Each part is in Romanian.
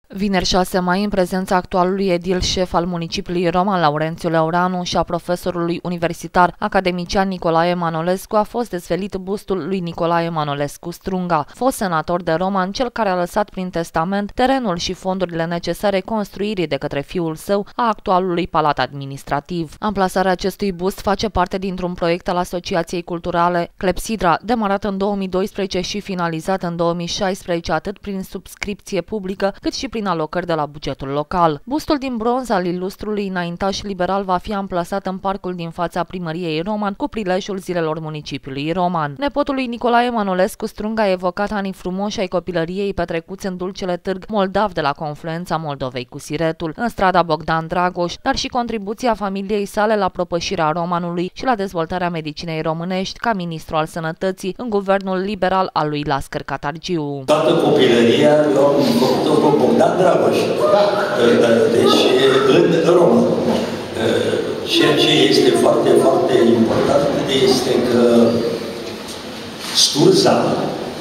Vineri 6 mai, în prezența actualului edil șef al municipiului Roman Laurențiu Leoreanu și a profesorului universitar academician Nicolae Manolescu, a fost dezvăluit bustul lui Nicolae Manolescu Strunga, fost senator de Roman, cel care a lăsat prin testament terenul și fondurile necesare construirii de către fiul său a actualului palat administrativ. Amplasarea acestui bust face parte dintr-un proiect al Asociației Culturale Clepsidra, demarat în 2012 și finalizat în 2016 atât prin subscripție publică cât și prin alocări de la bugetul local. Bustul din bronz al ilustrului înaintaș liberal va fi amplasat în parcul din fața primăriei Roman cu prilejul zilelor municipiului Roman. Nepotul lui Nicolae Manolescu Strunga a evocat anii frumoși ai copilăriei petrecuți în dulcele târg moldav de la confluența Moldovei cu Siretul, în strada Bogdan Dragoș, dar și contribuția familiei sale la propășirea Romanului și la dezvoltarea medicinei românești ca ministru al sănătății în guvernul liberal al lui Lascăr Catargiu. Toată copilăria eu am făcut-o cu Bogdan Dragoș, deci în Român. Ceea ce este foarte, foarte important este că Sturza,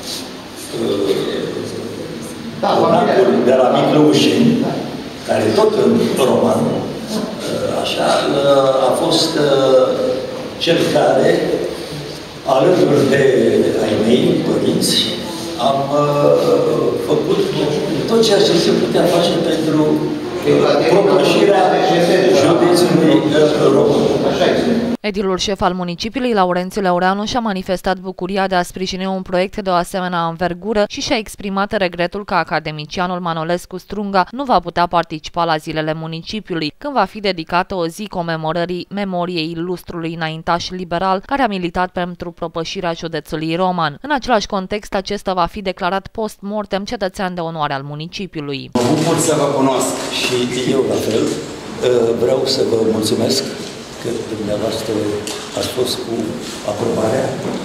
conacul de la Miclăușeni, care tot în Roman, așa, a fost cel care, alături de ai mei părinți, am făcut tot ceea ce se putea face pentru propășirea județului Român. Edilul șef al municipiului, Laurențiu Leoreanu, și-a manifestat bucuria de a sprijini un proiect de o asemenea învergură și și-a exprimat regretul că academicianul Manolescu Strunga nu va putea participa la zilele municipiului, când va fi dedicată o zi comemorării memoriei ilustrului înaintaș liberal care a militat pentru propășirea județului Roman. În același context, acesta va fi declarat post-mortem cetățean de onoare al municipiului. Mă bucur să vă cunosc și eu la fel. Vreau să vă mulțumesc că dumneavoastră ați fost cu aprobarea,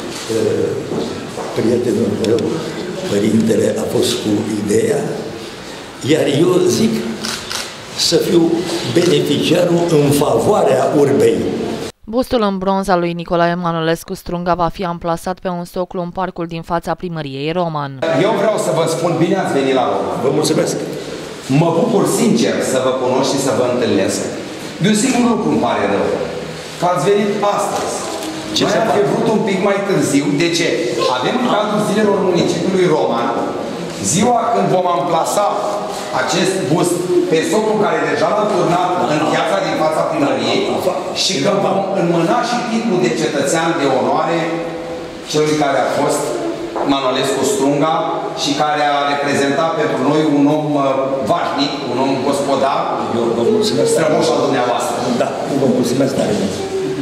prietenul meu, părintele, a fost cu ideea, iar eu zic să fiu beneficiarul în favoarea urbei. Bustul în bronz al lui Nicolae Manolescu Strunga va fi amplasat pe un soclu în parcul din fața primăriei Roman. Eu vreau să vă spun, bine ați venit la Roman. Vă mulțumesc! Mă bucur sincer să vă cunosc și să vă întâlnesc. De un singur lucru îmi pare rău. Că ați venit astăzi. Noi am fi vrut un pic mai târziu. De ce? Avem în cadrul zilelor municipiului Roman ziua când vom amplasa acest bust pe socul care deja l-am turnat în piața din fața primăriei și când vom înmâna și titlul de cetățean de onoare celui care a fost Manolescu Strunga și care a reprezentat pentru noi un om vașnic, un om gospodar. Eu vă mulțumesc. Strămoș al dumneavoastră. Da, vă mulțumesc tare mult.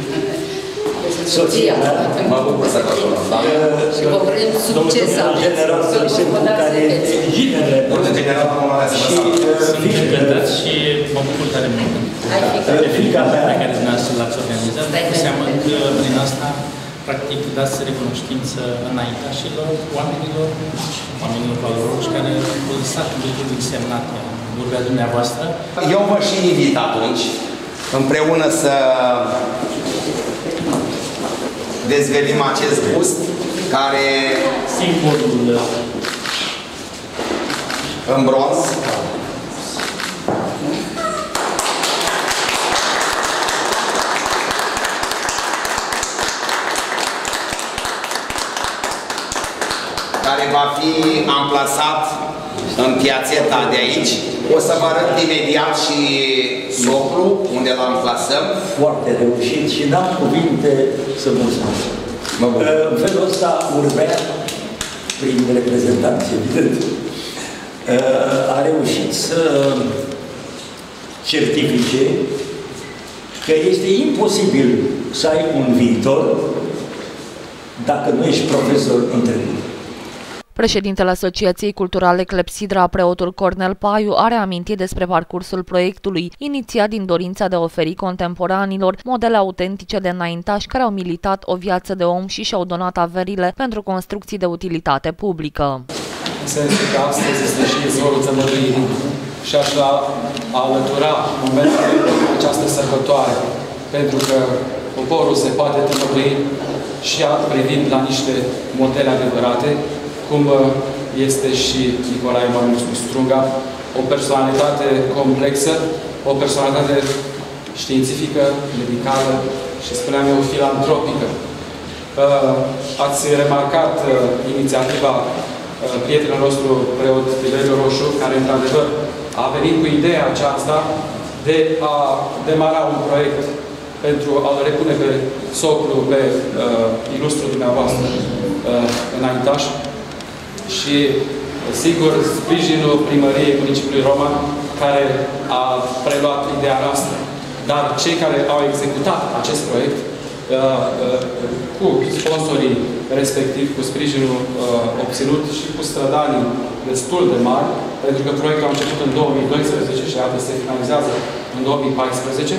Soția mea, mă bucur să vă cunosc. Și vă vrem succes. Domnul general, care ginele. Domnul general, și mă bucur tare mult. Fiica mea, pe care dumneavoastră l-ați organizat, cu seamă că prin asta practic dați recunoștință înaintașilor, oamenilor valoroși care au lăsat lucruri însemnate în urbea dumneavoastră. Eu vă și invit atunci, împreună să dezvelim acest bust, care simbolul în bronz, care va fi amplasat în piațeta de aici. O să vă arăt imediat și soclu, unde îl amplasăm. foarte reușit și n-am cuvinte să mulțumesc. În felul ăsta, urbea, prin reprezentanți, evident, a reușit să certifice că este imposibil să ai un viitor dacă nu ești profesor în trecut. Președintele Asociației Culturale Clepsidra, preotul Cornel Paiu, a reamintit despre parcursul proiectului, inițiat din dorința de a oferi contemporanilor modele autentice de înaintași care au militat o viață de om și și-au donat averile pentru construcții de utilitate publică. În sensul că astăzi este și izvorul țămăduirii și aș alătura momentele această sărbătoare, pentru că poporul se poate tămădui și privind la niște modele adevărate, cum este și Nicolae Manolescu Strunga, o personalitate complexă, o personalitate științifică, medicală și, spuneam eu, filantropică. Ați remarcat inițiativa prietenul nostru, preot Tiberiu Roșu, care, într-adevăr, a venit cu ideea aceasta de a demara un proiect pentru a-l repune pe soclu, pe ilustru dumneavoastră înaintaș. Și, sigur, sprijinul primăriei municipiului Roman, care a preluat ideea noastră. Dar cei care au executat acest proiect, cu sponsorii respectiv, cu sprijinul obținut și cu strădanii destul de mari, pentru că proiectul a început în 2012 și iată se finalizează în 2014,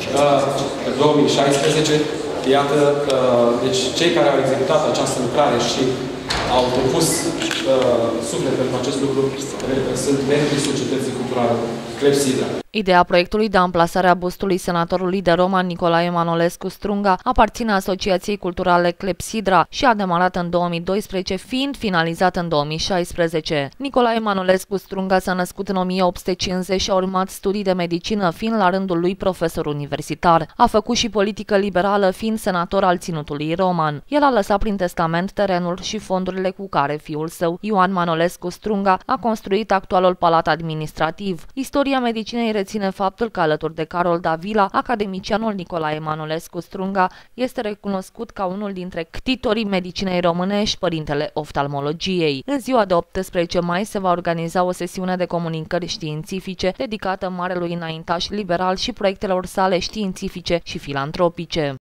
2016, iată, deci cei care au executat această lucrare și au depus suflet pentru acest lucru sunt membrii Societății Culturale Clepsidra. Ideea proiectului de amplasare a bustului senatorului de Roman Nicolae Manolescu Strunga aparține Asociației Culturale Clepsidra și a demarat în 2012, fiind finalizat în 2016. Nicolae Manolescu Strunga s-a născut în 1850 și a urmat studii de medicină, fiind la rândul lui profesor universitar. A făcut și politică liberală, fiind senator al Ținutului Roman. El a lăsat prin testament terenul și fondurile cu care fiul său, Ioan Manolescu Strunga, a construit actualul palat administrativ. Istoria medicinei reține faptul că, alături de Carol Davila, academicianul Nicolae Manolescu Strunga este recunoscut ca unul dintre ctitorii medicinei românești, părintele oftalmologiei. În ziua de 18 mai se va organiza o sesiune de comunicări științifice dedicată marelui înaintaș liberal și proiectelor sale științifice și filantropice.